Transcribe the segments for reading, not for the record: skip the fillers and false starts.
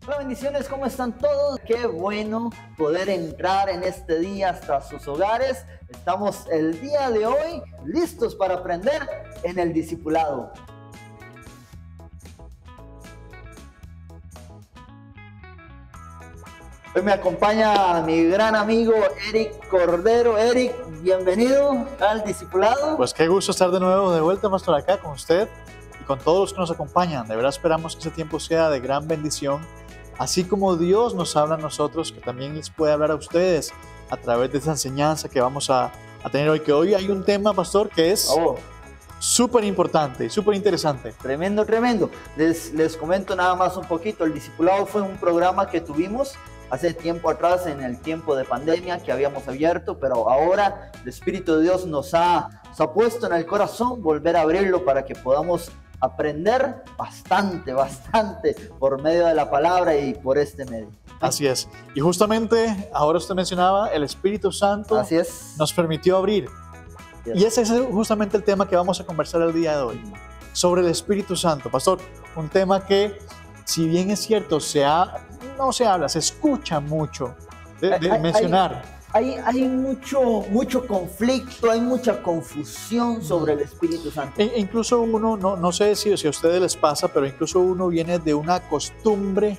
Hola, bendiciones, ¿cómo están todos? Qué bueno poder entrar en este día hasta sus hogares. Estamos el día de hoy listos para aprender en el discipulado. Hoy me acompaña mi gran amigo Eric Cordero. Eric, bienvenido al discipulado. Pues qué gusto estar de nuevo de vuelta, pastor, acá con usted y con todos los que nos acompañan. De verdad esperamos que este tiempo sea de gran bendición, así como Dios nos habla a nosotros, que también les puede hablar a ustedes a través de esta enseñanza que vamos a tener hoy. Que hoy hay un tema, pastor, que es súper importante, súper interesante. Tremendo, tremendo. Les comento nada más un poquito. El discipulado fue un programa que tuvimos hace tiempo atrás, en el tiempo de pandemia, que habíamos abierto, pero ahora el Espíritu de Dios nos ha puesto en el corazón volver a abrirlo para que podamos aprender bastante por medio de la palabra y por este medio. Así es. Y justamente ahora usted mencionaba, el Espíritu Santo Así es. nos permitió abrir. Y ese es justamente el tema que vamos a conversar el día de hoy, sobre el Espíritu Santo. Pastor, un tema que, si bien es cierto, no se habla, se escucha mucho de mencionar. Hay mucho conflicto, hay mucha confusión sobre el Espíritu Santo. Incluso uno, no sé si a ustedes les pasa, pero incluso uno viene de una costumbre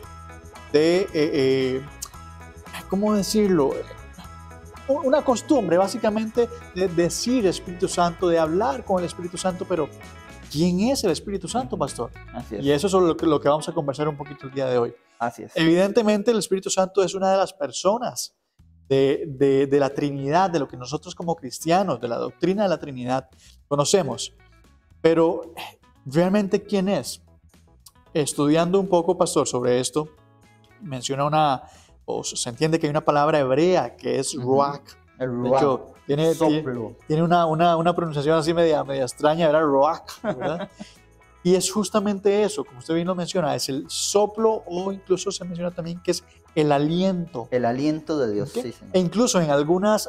de, ¿cómo decirlo? Una costumbre básicamente de decir Espíritu Santo, de hablar con el Espíritu Santo, pero ¿quién es el Espíritu Santo, pastor? Así es. Y eso es lo que vamos a conversar un poquito el día de hoy. Así es. Evidentemente el Espíritu Santo es una de las personas de la Trinidad, de lo que nosotros como cristianos, de la doctrina de la Trinidad, conocemos. Pero ¿realmente quién es? Estudiando un poco, pastor, sobre esto, menciona se entiende que hay una palabra hebrea que es ruach. El De ruach. hecho, tiene una pronunciación así media extraña, ¿verdad? Ruach, ¿verdad? Y es justamente eso, como usted bien lo menciona, es el soplo, o incluso se menciona también que es el aliento. El aliento de Dios, ¿Okay? sí, señor. E incluso en algunas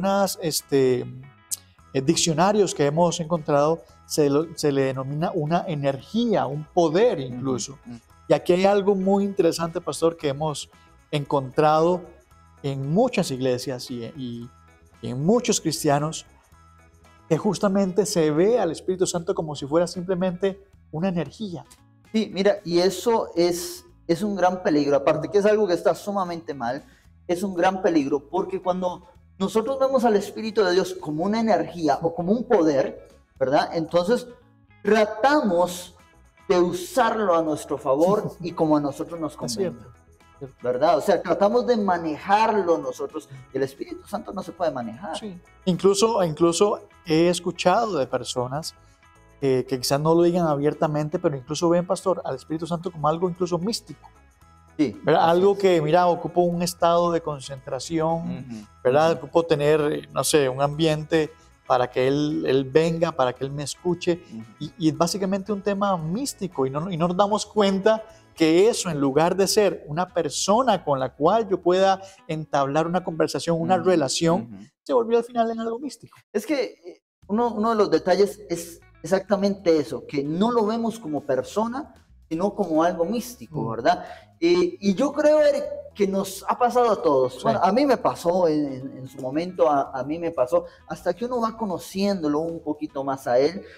diccionarios que hemos encontrado se le denomina una energía, un poder incluso. Y aquí hay algo muy interesante, pastor, que hemos encontrado en muchas iglesias y en muchos cristianos, que justamente se ve al Espíritu Santo como si fuera simplemente una energía. Sí, mira, y eso es un gran peligro, aparte que es algo que está sumamente mal, es un gran peligro, porque cuando nosotros vemos al Espíritu de Dios como una energía o como un poder, ¿verdad? Entonces tratamos de usarlo a nuestro favor y como a nosotros nos conviene, ¿verdad? O sea, tratamos de manejarlo nosotros. El Espíritu Santo no se puede manejar. Sí. Incluso he escuchado de personas que quizás no lo digan abiertamente, pero incluso ven, pastor, al Espíritu Santo como algo incluso místico. Sí, algo que, mira, ocupo un estado de concentración, ¿verdad? Ocupo tener, no sé, un ambiente para que él venga, para que Él me escuche. Y es básicamente un tema místico y no nos damos cuenta que eso, en lugar de ser una persona con la cual yo pueda entablar una conversación, una relación, se volvió al final en algo místico. Es que uno de los detalles es exactamente eso, que no lo vemos como persona, sino como algo místico, ¿verdad? Y yo creo, Eric, que nos ha pasado a todos. Sí. Bueno, a mí me pasó en su momento, a mí me pasó, hasta que uno va conociéndolo un poquito más a él.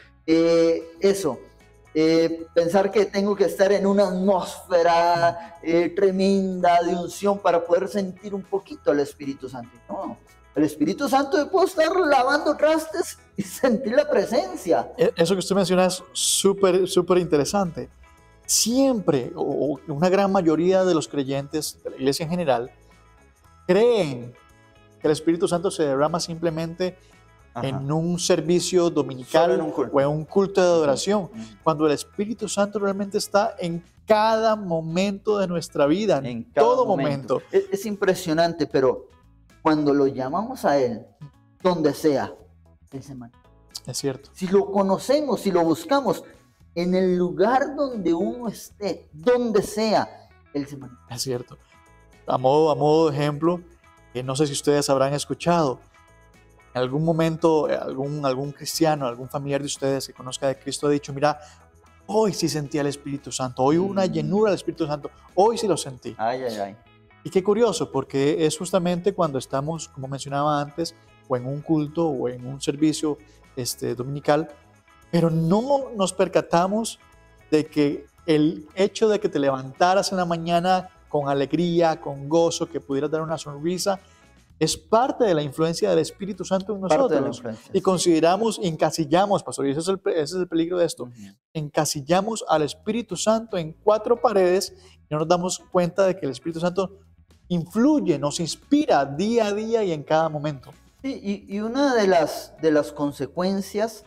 Pensar que tengo que estar en una atmósfera tremenda de unción para poder sentir un poquito al Espíritu Santo. No, el Espíritu Santo, yo puedo estar lavando trastes y sentir la presencia. Eso que usted menciona es súper interesante. Siempre, o una gran mayoría de los creyentes de la iglesia en general, creen que el Espíritu Santo se derrama simplemente en un servicio dominical o en un culto de adoración, cuando el Espíritu Santo realmente está en cada momento de nuestra vida, en todo momento. Es impresionante, pero cuando lo llamamos a Él, donde sea, Él se manifiesta. Es cierto. Si lo conocemos, si lo buscamos, en el lugar donde uno esté, donde sea, Él se manifiesta. Es cierto. A modo de ejemplo, no sé si ustedes habrán escuchado, en algún momento algún cristiano, algún familiar de ustedes que conozca de Cristo ha dicho, mira, hoy sí sentí al Espíritu Santo, hoy hubo una llenura del Espíritu Santo, hoy sí lo sentí. Ay, ay, ay. Y qué curioso, porque es justamente cuando estamos, como mencionaba antes, o en un culto o en un servicio dominical, pero no nos percatamos de que el hecho de que te levantaras en la mañana con alegría, con gozo, que pudieras dar una sonrisa, es parte de la influencia del Espíritu Santo en Parte de la nosotros. influencia. Y consideramos, encasillamos, pastor, y ese es el peligro de esto, Ujú. encasillamos al Espíritu Santo en 4 paredes y no nos damos cuenta de que el Espíritu Santo influye, nos inspira día a día y en cada momento. Sí, y una de las consecuencias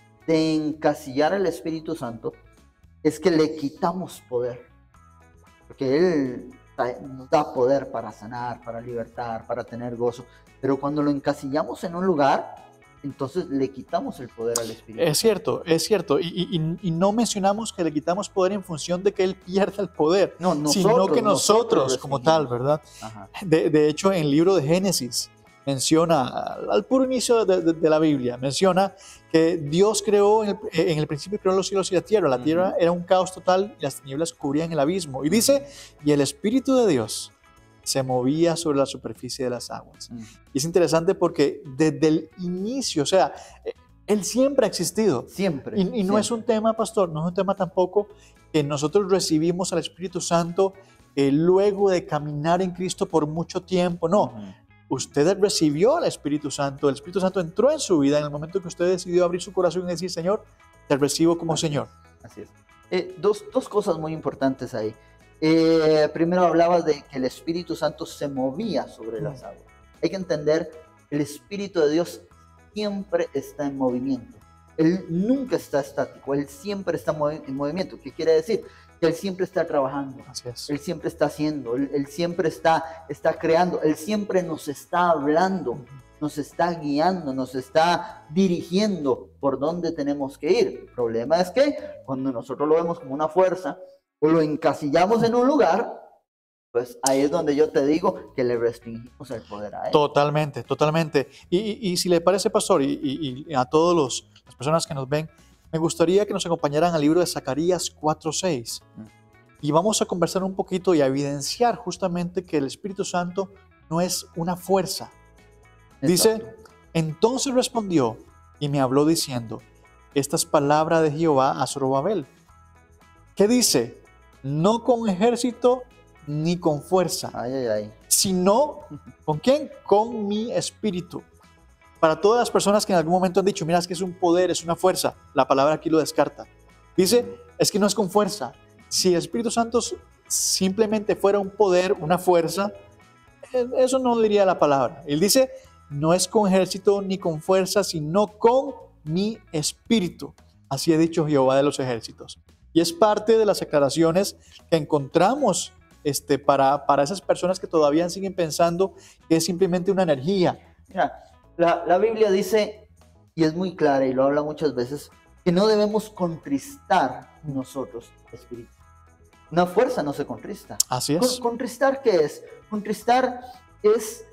de encasillar al Espíritu Santo es que le quitamos poder. Porque Él nos da poder para sanar, para libertar, para tener gozo. Pero cuando lo encasillamos en un lugar, entonces le quitamos el poder al Espíritu. Es cierto. Y no mencionamos que le quitamos poder en función de que Él pierda el poder, No, sino que nosotros nosotros como tal, restringimos. ¿verdad? Ajá. De hecho, en el libro de Génesis menciona, al puro inicio de la Biblia, menciona que Dios creó, en el principio creó los cielos y la tierra. La tierra era un caos total y las tinieblas cubrían el abismo. Y dice, y el Espíritu de Dios se movía sobre la superficie de las aguas. Y es interesante porque desde el inicio, o sea, Él siempre ha existido. Siempre. Y no siempre. es un tema, pastor, no es un tema tampoco que nosotros recibimos al Espíritu Santo luego de caminar en Cristo por mucho tiempo. No, Ujú. usted recibió al Espíritu Santo. El Espíritu Santo entró en su vida en el momento que usted decidió abrir su corazón y decir, Señor, te recibo como Así Señor. Así es. Dos cosas muy importantes ahí. Primero hablabas de que el Espíritu Santo se movía sobre las aguas. Hay que entender, el Espíritu de Dios siempre está en movimiento. Él nunca está estático, Él siempre está en movimiento. ¿Qué quiere decir? Que Él siempre está trabajando, Así es. Él siempre está haciendo, Él siempre está creando, Él siempre nos está hablando, nos está guiando, nos está dirigiendo por dónde tenemos que ir. El problema es que cuando nosotros lo vemos como una fuerza o lo encasillamos en un lugar, pues ahí es donde yo te digo que le restringimos el poder a Él. Totalmente. Y si le parece, pastor, y a todas las personas que nos ven, me gustaría que nos acompañaran al libro de Zacarías 4:6. Y vamos a conversar un poquito y a evidenciar justamente que el Espíritu Santo no es una fuerza. Dice, Exacto. entonces respondió y me habló diciendo, estas palabras de Jehová a Zorobabel. ¿Qué dice? No con ejército ni con fuerza, Ay, ay, ay. sino, ¿con quién? Con mi espíritu. Para todas las personas que en algún momento han dicho, mira, es que es un poder, es una fuerza, la palabra aquí lo descarta. Dice, es que no es con fuerza. Si el Espíritu Santo simplemente fuera un poder, una fuerza, eso no diría la palabra. Él dice, no es con ejército ni con fuerza, sino con mi espíritu. Así ha dicho Jehová de los ejércitos. Y es parte de las aclaraciones que encontramos para esas personas que todavía siguen pensando que es simplemente una energía. Mira, la Biblia dice, y es muy clara y lo habla muchas veces, que no debemos contristar nosotros el Espíritu. Una fuerza no se contrista. Así es. ¿Contristar qué es? Contristar es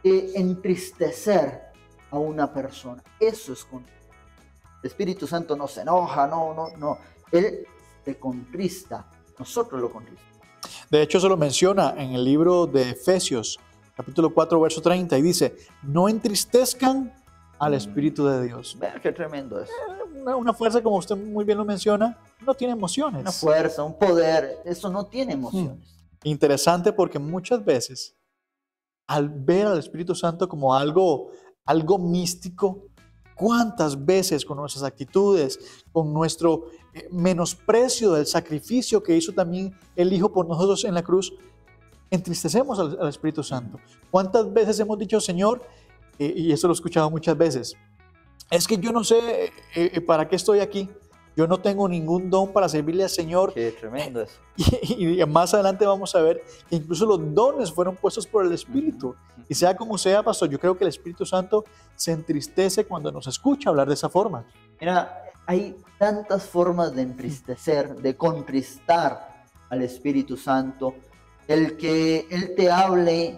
entristecer a una persona. Eso es contristar. El Espíritu Santo no se enoja, no. Él se contrista. Nosotros lo contristamos. De hecho, se lo menciona en el libro de Efesios, capítulo 4, verso 30, y dice, no entristezcan al Espíritu de Dios. Vean qué tremendo es. Una fuerza, como usted muy bien lo menciona, no tiene emociones. Una fuerza, un poder, eso no tiene emociones. Interesante porque muchas veces, al ver al Espíritu Santo como algo místico, ¿cuántas veces con nuestras actitudes, con nuestro menosprecio del sacrificio que hizo también el Hijo por nosotros en la cruz, entristecemos al Espíritu Santo? ¿Cuántas veces hemos dicho, Señor, y eso lo he escuchado muchas veces, es que yo no sé para qué estoy aquí, yo no tengo ningún don para servirle al Señor? Qué tremendo es. Y más adelante vamos a ver que incluso los dones fueron puestos por el Espíritu. Y sea como sea, pastor, yo creo que el Espíritu Santo se entristece cuando nos escucha hablar de esa forma. Mira, hay tantas formas de entristecer, de contristar al Espíritu Santo. El que Él te hable,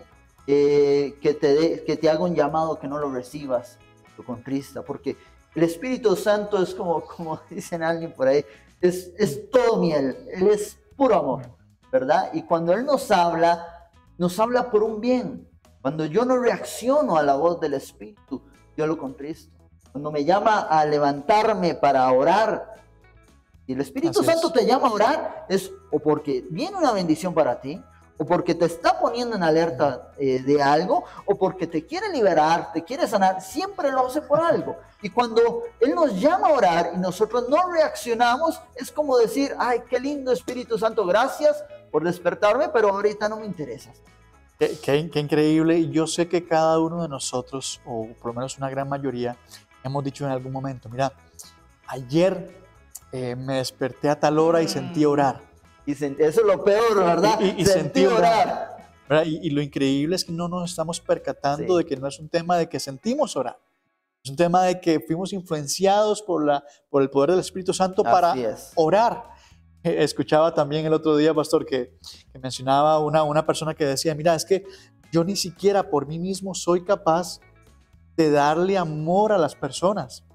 que te haga un llamado que no lo recibas, lo contrista, porque el Espíritu Santo es como dicen alguien por ahí, es todo miel, Él es puro amor, ¿verdad? Y cuando Él nos habla por un bien. Cuando yo no reacciono a la voz del Espíritu, yo lo contristo. Cuando me llama a levantarme para orar, y el Espíritu Santo te llama a orar, es o porque viene una bendición para ti, o porque te está poniendo en alerta de algo, o porque te quiere liberar, te quiere sanar, siempre lo hace por algo. Y cuando Él nos llama a orar y nosotros no reaccionamos, es como decir, ay, qué lindo Espíritu Santo, gracias por despertarme, pero ahorita no me interesas. Qué increíble. Y yo sé que cada uno de nosotros, o por lo menos una gran mayoría, hemos dicho en algún momento, mira, ayer me desperté a tal hora y sentí orar. Eso es lo peor, ¿verdad? Y sentí orar. ¿Verdad? Y lo increíble es que no nos estamos percatando de que no es un tema de que sentimos orar. Es un tema de que fuimos influenciados por el poder del Espíritu Santo para orar. Escuchaba también el otro día, pastor, que mencionaba una persona que decía, mira, es que yo ni siquiera por mí mismo soy capaz de darle amor a las personas.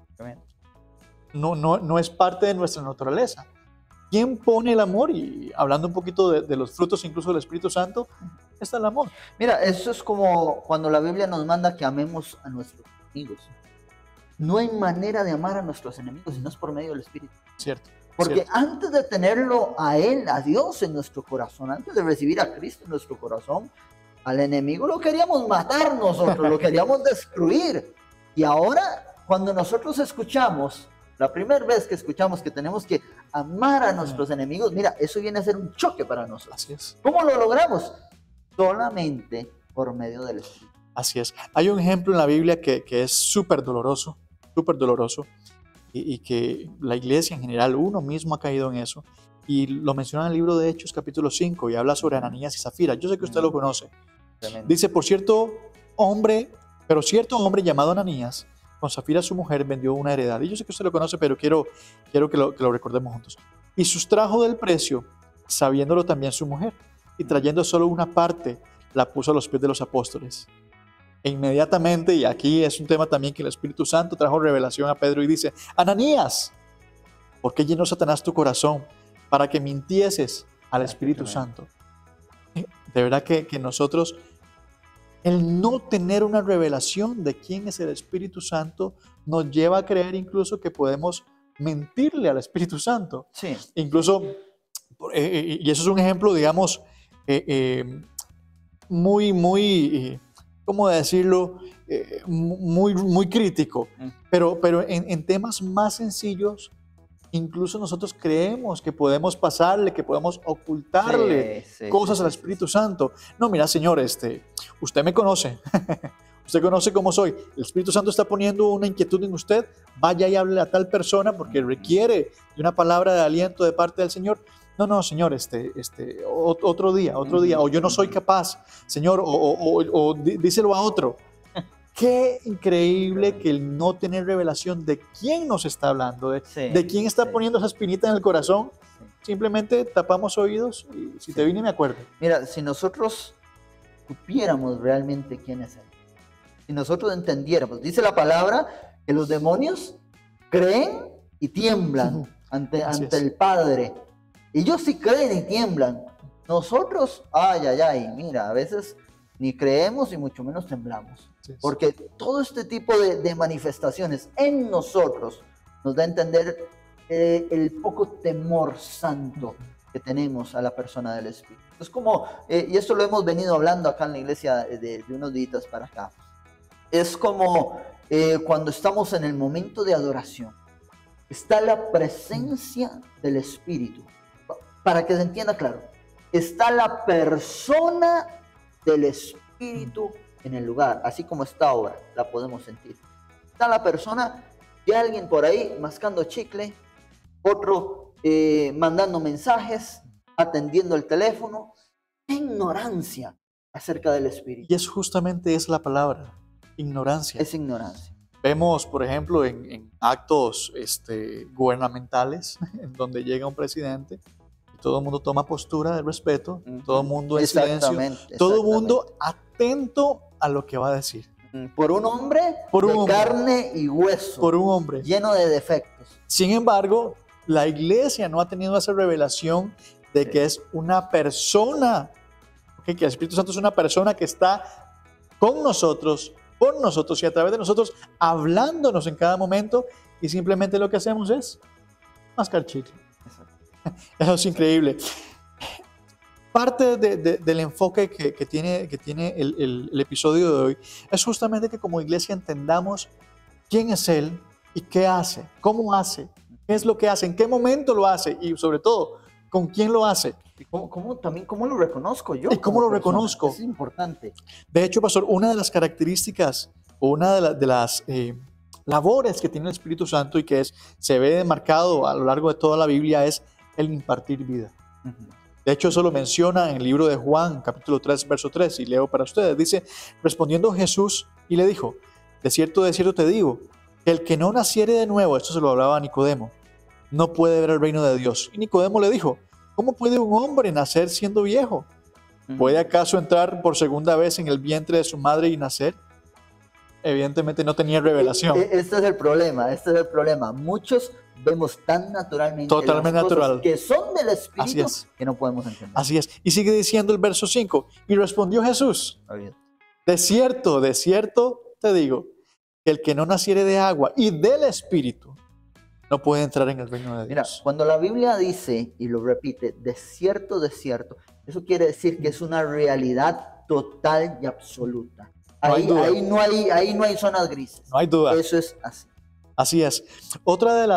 No es parte de nuestra naturaleza. ¿Quién pone el amor? Y hablando un poquito de los frutos incluso del Espíritu Santo, está el amor. Mira, eso es como cuando la Biblia nos manda que amemos a nuestros enemigos. No hay manera de amar a nuestros enemigos si no es por medio del Espíritu. Cierto. Porque antes de tenerlo a Él, a Dios en nuestro corazón, antes de recibir a Cristo en nuestro corazón, al enemigo lo queríamos matar nosotros, lo queríamos destruir. Y ahora, cuando nosotros escuchamos, la primera vez que escuchamos que tenemos que amar a nuestros enemigos, mira, eso viene a ser un choque para nosotros. Así es. ¿Cómo lo logramos? Solamente por medio del Espíritu. Así es. Hay un ejemplo en la Biblia que es súper doloroso, y que la iglesia en general, uno mismo ha caído en eso. Y lo menciona en el libro de Hechos, capítulo 5, y habla sobre Ananías y Zafira. Yo sé que usted lo conoce. Tremendo. Dice, cierto hombre llamado Ananías, con Zafira su mujer, vendió una heredad. Y yo sé que usted lo conoce, pero quiero que lo recordemos juntos. Y sustrajo del precio, sabiéndolo también su mujer, y trayendo solo una parte, la puso a los pies de los apóstoles. E inmediatamente, y aquí es un tema también que el Espíritu Santo trajo revelación a Pedro y dice, Ananías, ¿por qué llenó Satanás tu corazón para que mintieses al Espíritu Santo? De verdad que nosotros, el no tener una revelación de quién es el Espíritu Santo, nos lleva a creer incluso que podemos mentirle al Espíritu Santo. Sí. Incluso, y eso es un ejemplo, digamos, muy ¿cómo decirlo? Muy crítico. Pero en temas más sencillos, incluso nosotros creemos que podemos pasarle, que podemos ocultarle cosas al Espíritu Santo. No, mira, Señor, usted me conoce. Usted conoce cómo soy. El Espíritu Santo está poniendo una inquietud en usted. Vaya y hable a tal persona porque requiere de una palabra de aliento de parte del Señor. No, Señor, otro día, o yo no soy capaz, Señor, o díselo a otro. Qué increíble que el no tener revelación de quién nos está hablando, de quién está poniendo esa espinita en el corazón. Simplemente tapamos oídos y si te vine me acuerdo. Mira, si nosotros supiéramos realmente quién es Él, si nosotros entendiéramos, dice la palabra que los demonios creen y tiemblan ante el Padre. Ellos sí creen y tiemblan. Nosotros, mira, a veces ni creemos y mucho menos temblamos. Porque todo este tipo de manifestaciones en nosotros nos da a entender el poco temor santo que tenemos a la persona del Espíritu. Es como, y esto lo hemos venido hablando acá en la iglesia de unos días para acá, es como cuando estamos en el momento de adoración, está la presencia del Espíritu. Para que se entienda claro, está la persona del Espíritu en el lugar, así como está ahora, la podemos sentir. Está la persona de alguien por ahí mascando chicle, otro mandando mensajes, atendiendo el teléfono. ¡Qué ignorancia acerca del Espíritu! Y es justamente esa la palabra, ignorancia. Es ignorancia. Vemos, por ejemplo, en actos gubernamentales, en donde llega un presidente, todo el mundo toma postura de respeto, todo el mundo en silencio, todo el mundo atento a lo que va a decir. Por un hombre de carne y hueso. Por un hombre. Lleno de defectos. Sin embargo, la iglesia no ha tenido esa revelación de que es una persona, ¿okay? Que el Espíritu Santo es una persona que está con nosotros, por nosotros y a través de nosotros, hablándonos en cada momento, y simplemente lo que hacemos es mascar chicle. Eso es increíble. Parte del enfoque que tiene el episodio de hoy es justamente que como iglesia entendamos quién es Él y qué hace, cómo hace, qué es lo que hace, en qué momento lo hace y sobre todo, con quién lo hace. Y también cómo lo reconozco yo. ¿Y cómo lo persona. reconozco? Es importante. De hecho, pastor, una de las características o una de las labores que tiene el Espíritu Santo y que se ve marcado a lo largo de toda la Biblia es el impartir vida. De hecho, eso lo menciona en el libro de Juan, capítulo 3, verso 3, y leo para ustedes. Dice, respondiendo Jesús y le dijo, de cierto te digo, que el que no naciere de nuevo, esto se lo hablaba a Nicodemo, no puede ver el reino de Dios. Y Nicodemo le dijo, ¿cómo puede un hombre nacer siendo viejo? ¿Puede acaso entrar por segunda vez en el vientre de su madre y nacer? Evidentemente no tenía revelación. Este es el problema. Muchos vemos tan naturalmente totalmente las cosas natural que son del Espíritu que no podemos entender. Así es. Y sigue diciendo el verso 5. Y respondió Jesús, de cierto te digo, que el que no naciere de agua y del Espíritu no puede entrar en el reino de Dios. Mira, cuando la Biblia dice, y lo repite, de cierto, eso quiere decir que es una realidad total y absoluta. Ahí no hay zonas grises. No hay duda. Eso es así. Así es. Otra de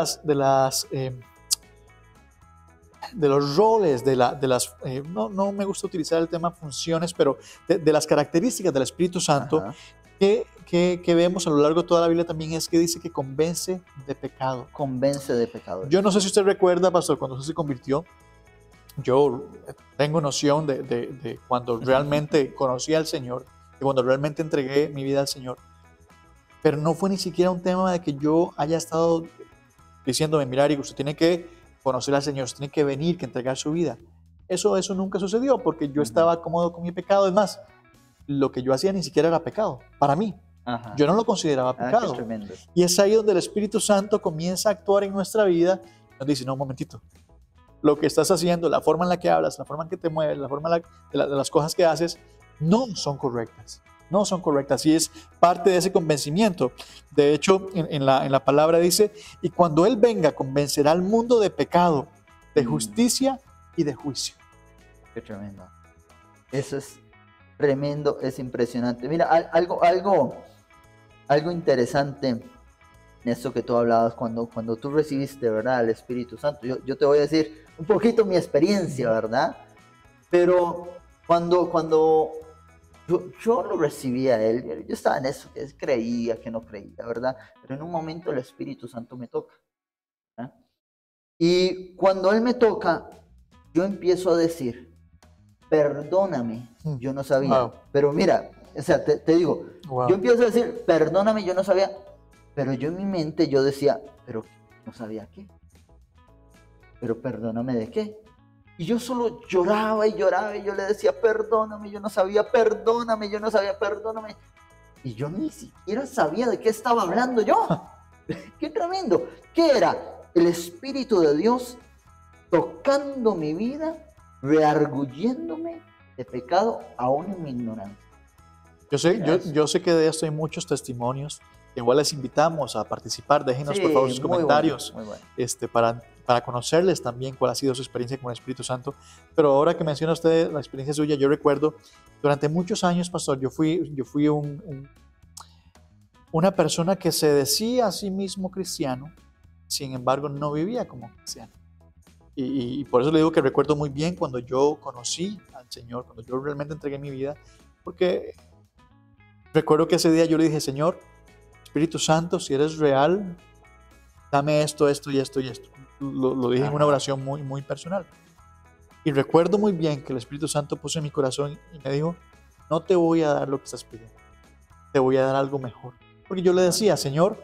los roles, no me gusta utilizar el tema funciones, pero de las características del Espíritu Santo que vemos a lo largo de toda la Biblia también es que dice que convence de pecado. Convence de pecado. Yo no sé si usted recuerda, pastor, cuando usted se convirtió, yo tengo noción de cuando realmente conocí al Señor, de cuando realmente entregué mi vida al Señor. Pero no fue ni siquiera un tema de que yo haya estado diciéndome, mira, Eric, usted tiene que conocer al Señor, usted tiene que venir, que entregar su vida. Eso nunca sucedió porque yo estaba cómodo con mi pecado. Es más, lo que yo hacía ni siquiera era pecado para mí. Yo no lo consideraba pecado. Y es ahí donde el Espíritu Santo comienza a actuar en nuestra vida. Nos dice, no, un momentito. Lo que estás haciendo, la forma en la que hablas, la forma en que te mueves, la forma de las cosas que haces, no son correctas. No son correctas y es parte de ese convencimiento. De hecho, en la palabra dice, y cuando Él venga, convencerá al mundo de pecado, de justicia y de juicio. Qué tremendo. Eso es tremendo, es impresionante. Mira, algo interesante en esto que tú hablabas, cuando tú recibiste, ¿verdad?, al Espíritu Santo. Yo te voy a decir un poquito mi experiencia, ¿verdad? Pero cuando yo lo recibí a Él, yo estaba en eso, que creía, que no creía, ¿verdad? Pero en un momento el Espíritu Santo me toca, ¿verdad? Y cuando Él me toca, yo empiezo a decir, perdóname, yo no sabía. Wow. Pero mira, o sea, te digo, Wow. yo empiezo a decir, perdóname, yo no sabía. Pero yo en mi mente yo decía, pero no sabía qué. Pero perdóname de qué. Y yo solo lloraba y lloraba y yo le decía, perdóname, yo no sabía, perdóname, yo no sabía, perdóname. Y yo ni siquiera sabía de qué estaba hablando yo. ¡Qué tremendo! ¿Qué era? El Espíritu de Dios tocando mi vida, reargulléndome de pecado aún en mi ignorancia. Yo sé que de esto hay muchos testimonios. Igual les invitamos a participar. Déjenos por favor sus comentarios muy bueno. Para conocerles también cuál ha sido su experiencia con el Espíritu Santo. Pero ahora que menciona usted la experiencia suya, yo recuerdo durante muchos años, pastor, yo fui una persona que se decía a sí mismo cristiano, sin embargo no vivía como cristiano. Y por eso le digo que recuerdo muy bien cuando yo conocí al Señor, cuando yo realmente entregué mi vida, porque recuerdo que ese día yo le dije, Señor, Espíritu Santo, si eres real, dame esto, esto y esto y esto. Lo dije en una oración muy, muy personal. Y recuerdo muy bien que el Espíritu Santo puso en mi corazón y me dijo, no te voy a dar lo que estás pidiendo, te voy a dar algo mejor. Porque yo le decía, Señor,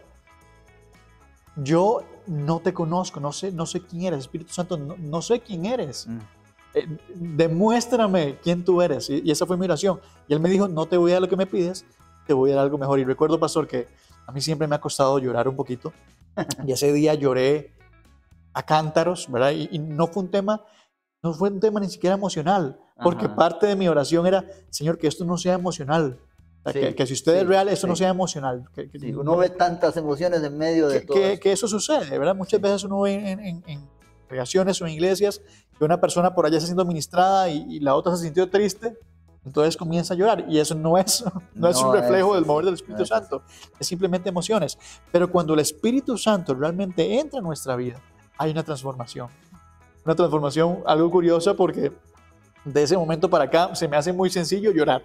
yo no te conozco, no sé quién eres, Espíritu Santo, no sé quién eres. Demuéstrame quién tú eres. Y esa fue mi oración. Y Él me dijo, no te voy a dar lo que me pides, te voy a dar algo mejor. Y recuerdo, pastor, que a mí siempre me ha costado llorar un poquito. Y ese día lloré a cántaros, ¿verdad? Y no fue un tema, no fue un tema ni siquiera emocional, porque Ajá. parte de mi oración era, Señor, que esto no sea emocional. O sea, Sí, que si usted es sí, real, eso no sí. sea emocional. Sí, uno ve tantas emociones en medio de todo eso. Que eso sucede, ¿verdad? Muchas Sí. veces uno ve en congregaciones o en iglesias que una persona por allá está siendo ministrada y la otra se sintió triste, entonces comienza a llorar. Y eso no es, no es un No reflejo es del así, mover del no Espíritu es así. Santo, es simplemente emociones. Pero cuando el Espíritu Santo realmente entra en nuestra vida, hay una transformación. Una transformación algo curiosa porque de ese momento para acá se me hace muy sencillo llorar.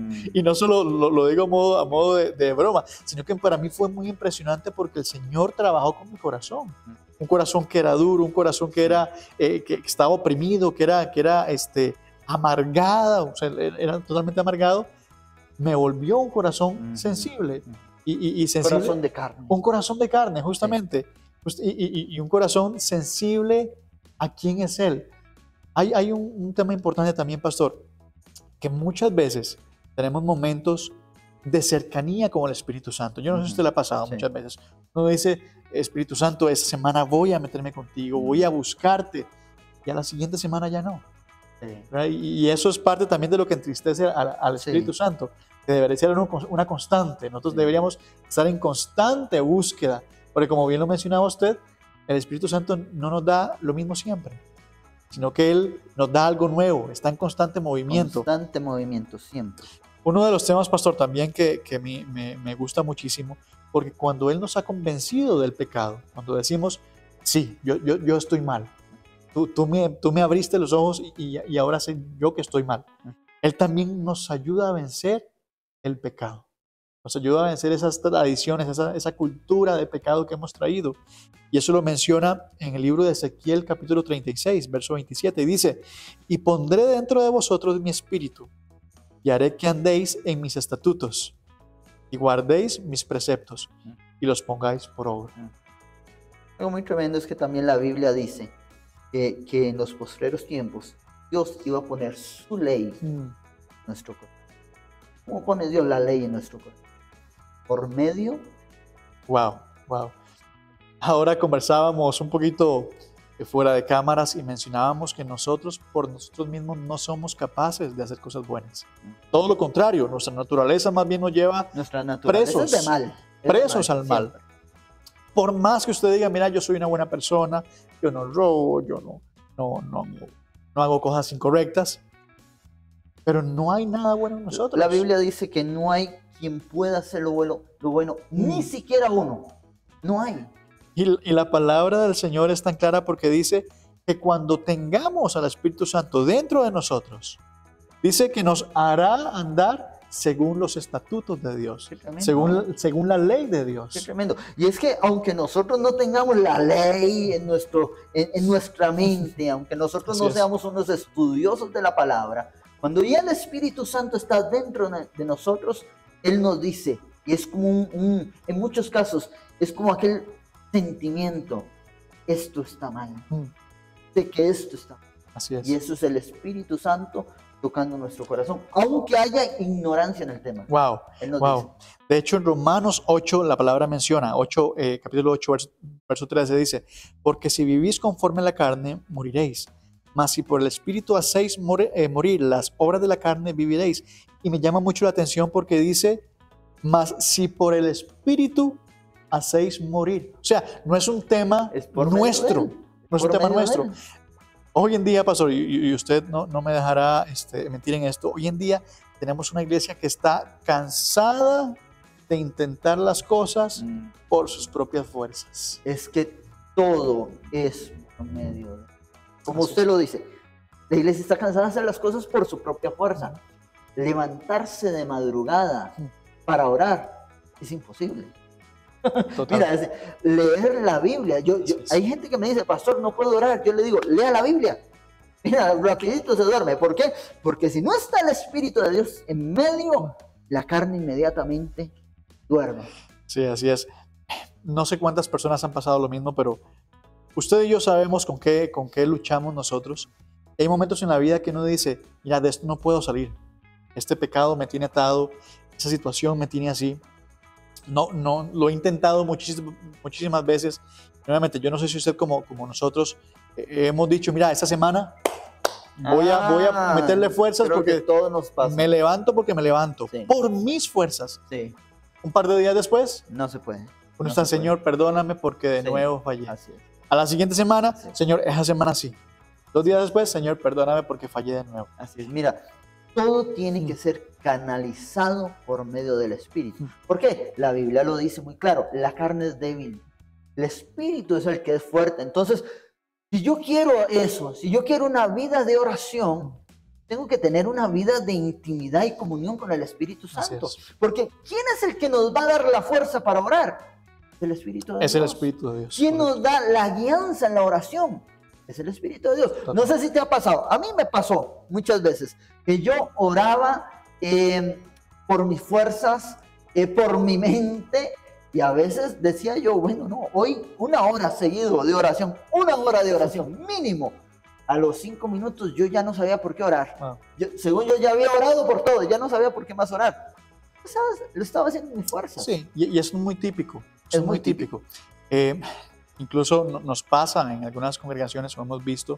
Y no solo lo digo a modo de broma, sino que para mí fue muy impresionante porque el Señor trabajó con mi corazón. Un corazón que era duro, un corazón que, era, que estaba oprimido, que era amargado, o sea, era totalmente amargado. Me volvió un corazón sensible y sensible. Corazón de carne. Un corazón de carne, Sí. justamente. Y un corazón sensible a quién es Él. Hay un tema importante también, pastor, que muchas veces tenemos momentos de cercanía con el Espíritu Santo. Yo no sé si usted le ha pasado Sí. muchas veces. Uno dice, Espíritu Santo, esta semana voy a meterme contigo, voy a buscarte, y a la siguiente semana ya no. Sí. ¿Verdad? Y eso es parte también de lo que entristece al Espíritu Sí. Santo, que debería ser una constante. Nosotros Sí. deberíamos estar en constante búsqueda, porque como bien lo mencionaba usted, el Espíritu Santo no nos da lo mismo siempre, sino que Él nos da algo nuevo, está en constante movimiento. Constante movimiento, siempre. Uno de los temas, pastor, también que me gusta muchísimo, porque cuando Él nos ha convencido del pecado, cuando decimos, sí, yo estoy mal, tú me abriste los ojos y ahora sé yo que estoy mal. Él también nos ayuda a vencer el pecado. Nos ayuda a vencer esas tradiciones, esa cultura de pecado que hemos traído. Y eso lo menciona en el libro de Ezequiel capítulo 36, verso 27. Y dice, y pondré dentro de vosotros mi espíritu, y haré que andéis en mis estatutos, y guardéis mis preceptos, y los pongáis por obra. Algo muy tremendo es que también la Biblia dice que en los postreros tiempos Dios iba a poner su ley en nuestro corazón. ¿Cómo pone Dios la ley en nuestro corazón? Por medio. Wow. Ahora conversábamos un poquito fuera de cámaras y mencionábamos que nosotros por nosotros mismos no somos capaces de hacer cosas buenas. Todo lo contrario, nuestra naturaleza más bien nos lleva Nuestra naturaleza presos, es de mal. presos al mal. Por más que usted diga, mira, yo soy una buena persona, yo no robo, yo no hago cosas incorrectas, pero no hay nada bueno en nosotros. La Biblia dice que no hay quien pueda hacer lo bueno, ni siquiera uno. No hay. Y la palabra del Señor es tan clara porque dice que cuando tengamos al Espíritu Santo dentro de nosotros, dice que nos hará andar según los estatutos de Dios, según la ley de Dios. Qué tremendo. Y es que aunque nosotros no tengamos la ley en nuestra mente, aunque nosotros no seamos unos estudiosos de la palabra, cuando ya el Espíritu Santo está dentro de nosotros, Él nos dice, y es como en muchos casos, es como aquel sentimiento, esto está mal, de que esto está mal. Así es. Y eso es el Espíritu Santo tocando nuestro corazón, aunque haya ignorancia en el tema. Wow. Dice. De hecho, en Romanos 8, la palabra menciona, capítulo 8, verso 13 dice, porque si vivís conforme a la carne, moriréis. Mas si por el Espíritu hacéis morir las obras de la carne, viviréis. Y me llama mucho la atención porque dice, mas si por el Espíritu hacéis morir. O sea, no es un tema nuestro. No es un tema nuestro. Hoy en día, pastor, y usted no me dejará mentir en esto, hoy en día tenemos una iglesia que está cansada de intentar las cosas por sus propias fuerzas. Es que todo es por medio de... Como usted lo dice, la iglesia está cansada de hacer las cosas por su propia fuerza. Levantarse de madrugada para orar es imposible. Total. Mira, leer la Biblia. Hay gente que me dice, pastor, no puedo orar. Yo le digo, lea la Biblia. Mira, rapidito se duerme. ¿Por qué? Porque si no está el Espíritu de Dios en medio, la carne inmediatamente duerme. Sí, así es. No sé cuántas personas han pasado lo mismo, pero usted y yo sabemos con qué luchamos nosotros. Hay momentos en la vida que uno dice, mira, de esto no puedo salir. Este pecado me tiene atado, esa situación me tiene así. No, lo he intentado muchísimas veces Nuevamente, yo no sé si usted como nosotros hemos dicho, mira, esta semana voy a meterle fuerzas porque todo nos pasa. me levanto porque me levanto. Sí. Por mis fuerzas. Sí. Un par de días después, No se puede. uno está, Señor, perdóname porque de nuevo fallé. Así es. A la siguiente semana, Señor, esa semana sí. 2 días después, Señor, perdóname porque fallé de nuevo. Así es. Mira, todo tiene que ser canalizado por medio del Espíritu. ¿Por qué? La Biblia lo dice muy claro, la carne es débil. El Espíritu es el que es fuerte. Entonces, si yo quiero eso, si yo quiero una vida de oración, tengo que tener una vida de intimidad y comunión con el Espíritu Santo. Porque ¿quién es el que nos va a dar la fuerza para orar? El Espíritu de Dios. Es el Espíritu de Dios. ¿Quién nos da la guianza en la oración? Es el Espíritu de Dios. No sé si te ha pasado. A mí me pasó muchas veces que yo oraba por mis fuerzas, por mi mente, y a veces decía yo, bueno, no, hoy 1 hora seguido de oración, 1 hora de oración mínimo. A los 5 minutos yo ya no sabía por qué orar. Según yo ya había orado por todo, ya no sabía por qué más orar. ¿Sabes? Lo estaba haciendo en mi fuerza. Sí, y es muy típico. Es muy típico. Incluso nos pasa en algunas congregaciones, o hemos visto,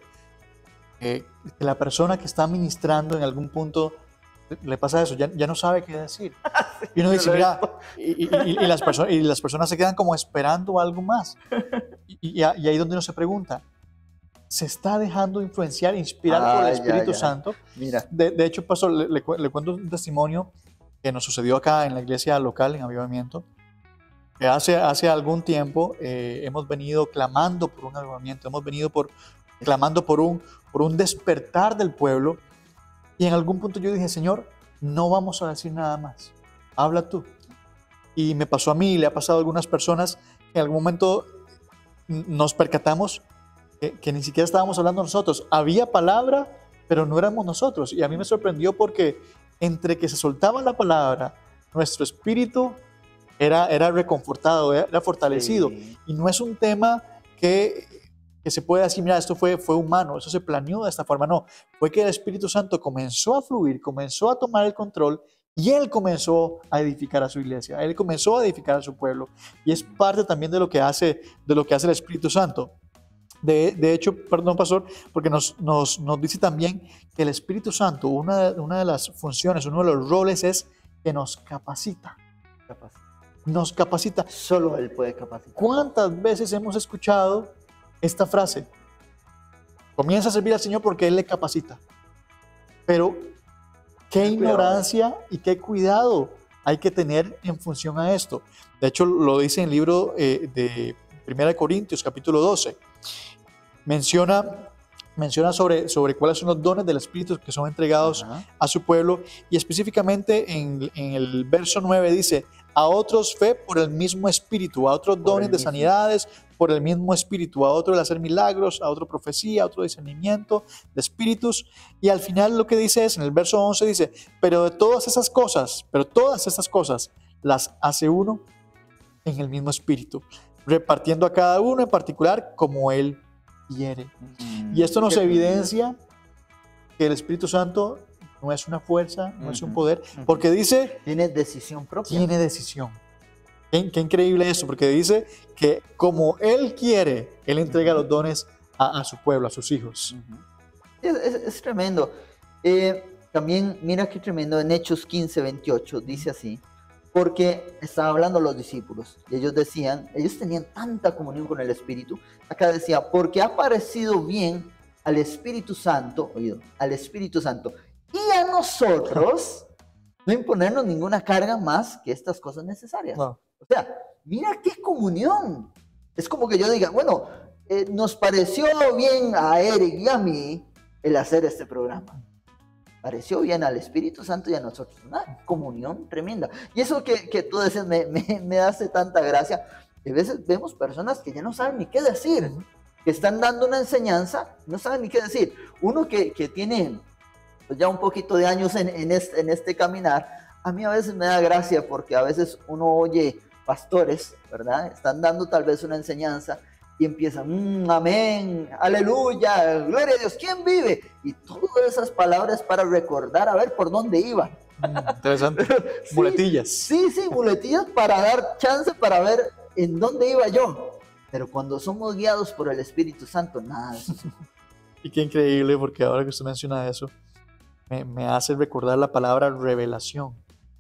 que la persona que está ministrando en algún punto le pasa eso, ya no sabe qué decir. Y uno dice, mira, y las personas se quedan como esperando algo más. Y ahí es donde uno se pregunta, ¿se está dejando influenciar, inspirar por el Espíritu Santo? Mira. De hecho, pastor, le cuento un testimonio que nos sucedió acá en la iglesia local, en Avivamiento. Que hace algún tiempo hemos venido clamando por un avivamiento, hemos venido clamando por un despertar del pueblo. Y en algún punto yo dije, Señor, no vamos a decir nada más, habla tú. Y me pasó a mí, y le ha pasado a algunas personas, que en algún momento nos percatamos que ni siquiera estábamos hablando nosotros. Había palabra, pero no éramos nosotros. Y a mí me sorprendió porque entre que se soltaba la palabra, nuestro espíritu era reconfortado, era fortalecido. Sí. Y no es un tema que se puede decir, mira, esto fue humano, eso se planeó de esta forma. No, fue que el Espíritu Santo comenzó a fluir, comenzó a tomar el control y Él comenzó a edificar a su iglesia, Él comenzó a edificar a su pueblo. Y es parte también de lo que hace el Espíritu Santo. De hecho, perdón, pastor, porque nos dice también que el Espíritu Santo, una de las funciones, uno de los roles es que nos capacita. Nos capacita. Solo Él puede capacitar. ¿Cuántas veces hemos escuchado esta frase? Comienza a servir al Señor porque Él le capacita. Pero qué ignorancia y qué cuidado hay que tener en función a esto. De hecho, lo dice en el libro de 1 Corintios, capítulo 12. Menciona sobre cuáles son los dones del Espíritu que son entregados a su pueblo, y específicamente en el verso 9 dice, a otros fe por el mismo Espíritu, a otros dones de sanidades por el mismo Espíritu, a otro el hacer milagros, a otro profecía, a otro discernimiento de espíritus. Y al final lo que dice es, en el verso 11 dice, pero todas estas cosas las hace uno en el mismo Espíritu, repartiendo a cada uno en particular como Él quiere. Y esto nos evidencia que el Espíritu Santo no es una fuerza, no es un poder, porque dice... Tiene decisión propia. Tiene decisión. Qué increíble eso, porque dice que como Él quiere, Él entrega los dones a su pueblo, a sus hijos. Es tremendo. También, mira qué tremendo, en Hechos 15:28 dice así, porque estaban hablando los discípulos, y ellos tenían tanta comunión con el Espíritu. Acá decía, porque ha parecido bien al Espíritu Santo, y a nosotros no imponernos ninguna carga más que estas cosas necesarias. No. O sea, mira qué comunión. Es como que yo diga, bueno, nos pareció bien a Eric y a mí el hacer este programa. Pareció bien al Espíritu Santo y a nosotros. Una comunión tremenda. Y eso que tú dices me hace tanta gracia. A veces vemos personas que ya no saben ni qué decir, que están dando una enseñanza, no saben ni qué decir. Uno que tiene pues ya un poquito de años en este caminar, a mí a veces me da gracia porque a veces uno oye pastores, ¿verdad? Están dando tal vez una enseñanza y empiezan, amén, aleluya, gloria a Dios, ¿quién vive? Y todas esas palabras para recordar a ver por dónde iban. Interesante. Muletillas. Sí, muletillas para dar chance para ver en dónde iba yo. Pero cuando somos guiados por el Espíritu Santo, nada de eso. Y qué increíble, porque ahora que usted menciona eso, me hace recordar la palabra revelación.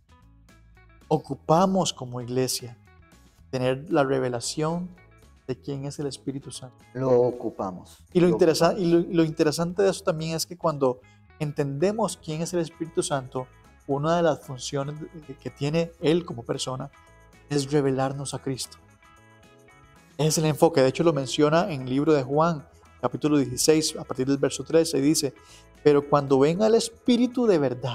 Ocupamos como iglesia tener la revelación de quién es el Espíritu Santo. Lo ocupamos. Y lo interesante de eso también es que cuando entendemos quién es el Espíritu Santo, una de las funciones que tiene Él como persona es revelarnos a Cristo. Es el enfoque. De hecho, lo menciona en el libro de Juan, capítulo 16, a partir del verso 13, dice: pero cuando venga el Espíritu de verdad,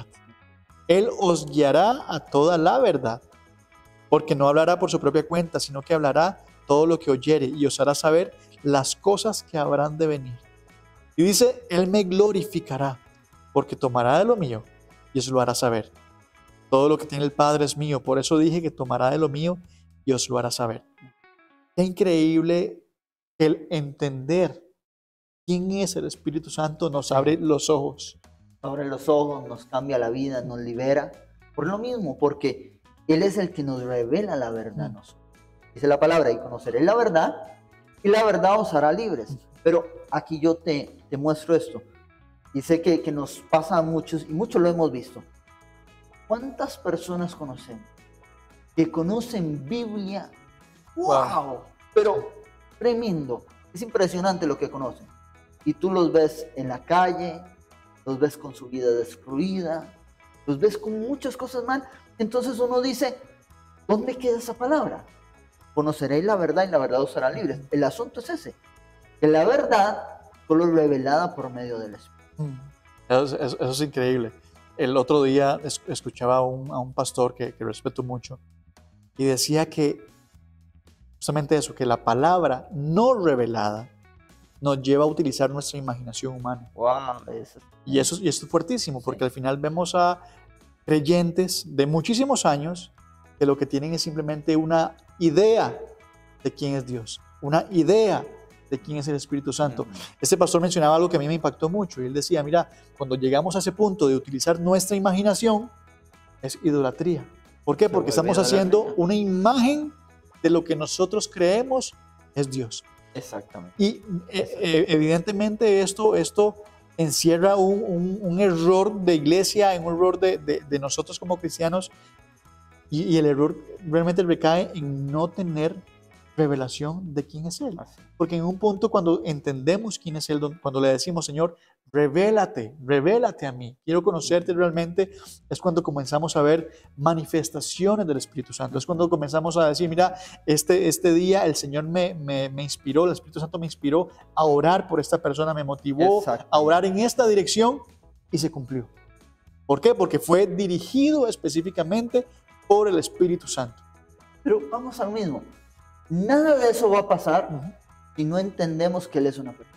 Él os guiará a toda la verdad, porque no hablará por su propia cuenta, sino que hablará todo lo que oyere y os hará saber las cosas que habrán de venir. Y dice: Él me glorificará, porque tomará de lo mío y os lo hará saber. Todo lo que tiene el Padre es mío, por eso dije que tomará de lo mío y os lo hará saber. Qué increíble el entender quién es el Espíritu Santo, nos abre los ojos. Abre los ojos, nos cambia la vida, nos libera. Por lo mismo, porque Él es el que nos revela la verdad a nosotros. Dice la palabra: y conoceréis la verdad, y la verdad os hará libres. Pero aquí yo te muestro esto. Y sé que nos pasa a muchos, y muchos lo hemos visto. ¿Cuántas personas conocemos que conocen Biblia? ¡Wow! Pero tremendo. Es impresionante lo que conocen. Y tú los ves en la calle, los ves con su vida destruida, los ves con muchas cosas mal. Entonces uno dice: ¿dónde queda esa palabra? Conoceréis la verdad y la verdad os hará libres. El asunto es ese, que la verdad solo es revelada por medio del Espíritu. Eso es increíble. El otro día escuchaba a un pastor que respeto mucho y decía que justamente eso, que la palabra no revelada nos lleva a utilizar nuestra imaginación humana. Wow, Y esto es fuertísimo, porque al final vemos a creyentes de muchísimos años que lo que tienen es simplemente una idea de quién es Dios, una idea de quién es el Espíritu Santo. Este pastor mencionaba algo que a mí me impactó mucho, y él decía: mira, cuando llegamos a ese punto de utilizar nuestra imaginación, es idolatría. ¿Por qué? Porque estamos haciendo una imagen de lo que nosotros creemos es Dios. Exactamente. Y evidentemente esto encierra un error de iglesia, un error de nosotros como cristianos, y el error realmente recae en no tener revelación de quién es Él. Porque en un punto, cuando entendemos quién es Él, cuando le decimos: Señor, revélate a mí, quiero conocerte realmente, es cuando comenzamos a ver manifestaciones del Espíritu Santo. Es cuando comenzamos a decir: mira, este día el Señor me inspiró, el Espíritu Santo me inspiró a orar por esta persona, me motivó a orar en esta dirección, y se cumplió. ¿Por qué? Porque fue dirigido específicamente por el Espíritu Santo. Pero vamos al mismo. Nada de eso va a pasar si no entendemos que Él es una persona.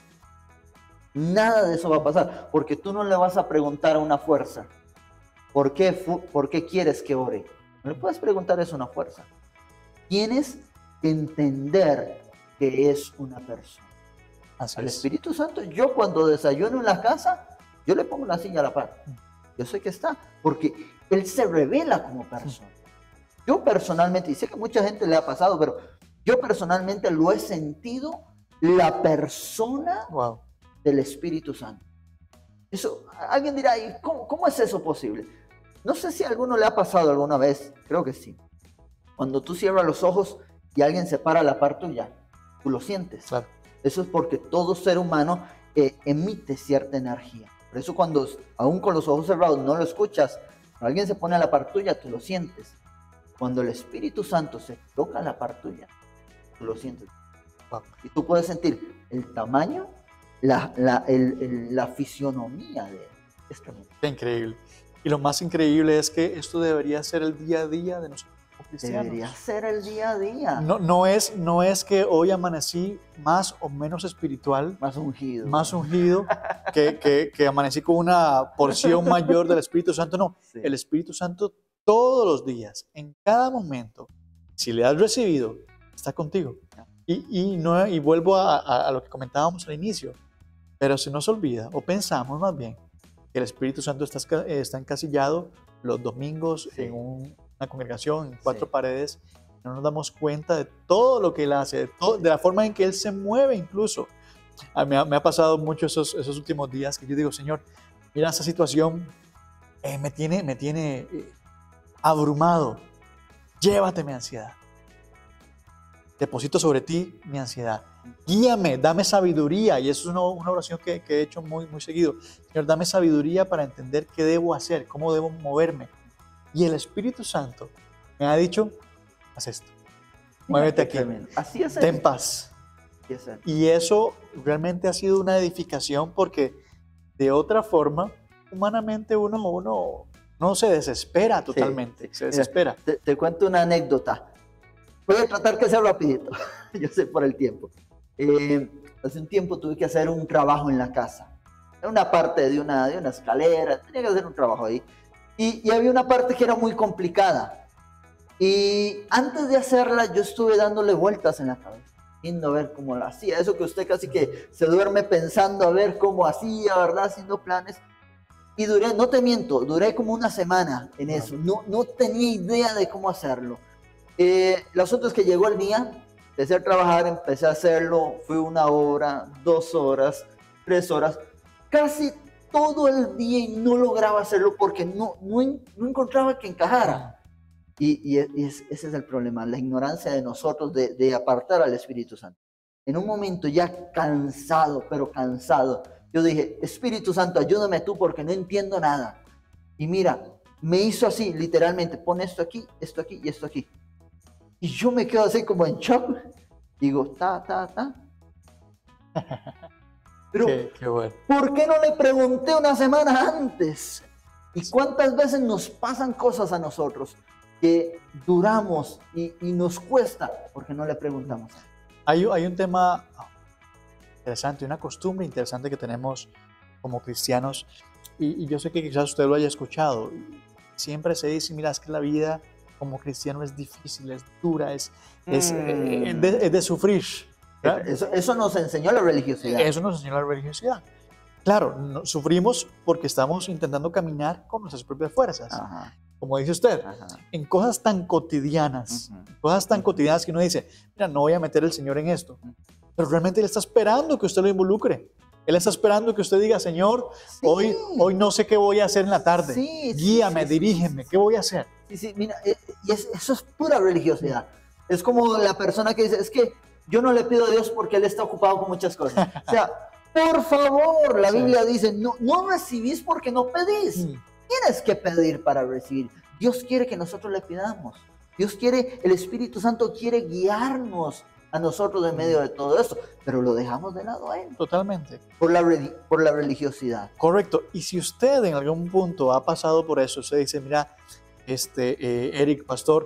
Nada de eso va a pasar, porque tú no le vas a preguntar a una fuerza: ¿por qué quieres que ore? No le puedes preguntar eso a una fuerza. Tienes que entender que es una persona. Al Espíritu Santo, yo cuando desayuno en la casa, yo le pongo la silla a la par. Yo sé que está, porque Él se revela como persona. Yo personalmente, y sé que mucha gente le ha pasado, pero yo personalmente lo he sentido, la persona del Espíritu Santo. Eso, alguien dirá: ¿y cómo es eso posible? No sé si a alguno le ha pasado alguna vez, creo que sí. Cuando tú cierras los ojos y alguien se para a la par tuya, tú lo sientes. Claro. Eso es porque todo ser humano emite cierta energía. Por eso cuando aún con los ojos cerrados no lo escuchas, cuando alguien se pone a la par tuya, tú lo sientes. Cuando el Espíritu Santo se toca a la par tuya, tú lo sientes. Y tú puedes sentir el tamaño, la fisionomía de este mundo. Qué increíble. Y lo más increíble es que esto debería ser el día a día de nosotros como cristianos. Debería ser el día a día. No es que hoy amanecí más o menos espiritual, más ungido que amanecí con una porción mayor del Espíritu Santo. No, sí. El Espíritu Santo todos los días, en cada momento, si le has recibido, está contigo. Y vuelvo a lo que comentábamos al inicio, pero se nos olvida, o pensamos más bien, que el Espíritu Santo está encasillado los domingos en una congregación, en 4 paredes, No nos damos cuenta de todo lo que Él hace, de la forma en que Él se mueve incluso. Me ha pasado mucho esos últimos días que yo digo, Señor, mira esa situación, me tiene abrumado. Llévate mi ansiedad. Deposito sobre ti mi ansiedad. Guíame, dame sabiduría. Y eso es una oración que he hecho muy, muy seguido. Señor, dame sabiduría para entender qué debo hacer, cómo debo moverme. Y el Espíritu Santo me ha dicho, haz esto. Muévete aquí. Así es. Ten paz. Y eso realmente ha sido una edificación porque de otra forma, humanamente uno no se desespera totalmente. Sí. Se desespera. Mira, te cuento una anécdota. Voy a tratar que sea rapidito. Yo sé por el tiempo. Hace un tiempo tuve que hacer un trabajo en la casa. Era una parte de una escalera. Tenía que hacer un trabajo ahí. Y había una parte que era muy complicada. Y antes de hacerla, yo estuve dándole vueltas en la cabeza, viendo a ver cómo la hacía. Eso que usted casi que se duerme pensando a ver cómo hacía, ¿verdad? Haciendo planes. Y duré, no te miento, duré como una semana en eso. No tenía idea de cómo hacerlo. El asunto es que llegó el día, empecé a trabajar, empecé a hacerlo. Fue 1 hora, 2 horas, 3 horas. Casi todo el día y no lograba hacerlo porque no encontraba que encajara. Ese es el problema, la ignorancia de nosotros de apartar al Espíritu Santo. En un momento ya cansado, pero cansado, yo dije, Espíritu Santo, ayúdame tú porque no entiendo nada. Y mira, me hizo así, literalmente, pon esto aquí y esto aquí. Y yo me quedo así como en shock. Digo, ta. Pero, qué bueno. ¿por qué no le pregunté una semana antes? ¿Y cuántas veces nos pasan cosas a nosotros que duramos y nos cuesta porque no le preguntamos? Hay un tema interesante, una costumbre interesante que tenemos como cristianos, y yo sé que quizás usted lo haya escuchado. Siempre se dice, mira, es que la vida como cristiano es difícil, es dura, es de sufrir. Eso nos enseñó la religiosidad. Eso nos enseñó la religiosidad. Claro, sufrimos porque estamos intentando caminar con nuestras propias fuerzas. Ajá. Como dice usted, en cosas tan cotidianas, cosas tan cotidianas que uno dice, mira, no voy a meter al Señor en esto. Pero realmente Él está esperando que usted lo involucre. Él está esperando que usted diga, Señor, sí, hoy no sé qué voy a hacer en la tarde. Sí, guíame, dirígeme, ¿qué voy a hacer? Sí, mira, eso es pura religiosidad. Es como la persona que dice, es que yo no le pido a Dios porque Él está ocupado con muchas cosas. O sea, por favor, la Biblia dice, no recibís porque no pedís. Tienes que pedir para recibir. Dios quiere que nosotros le pidamos. Dios quiere, el Espíritu Santo quiere guiarnos a nosotros en medio de todo esto, pero lo dejamos de lado a Él. Totalmente. Por la religiosidad. Correcto. Y si usted en algún punto ha pasado por eso, usted dice, mira, Eric, pastor,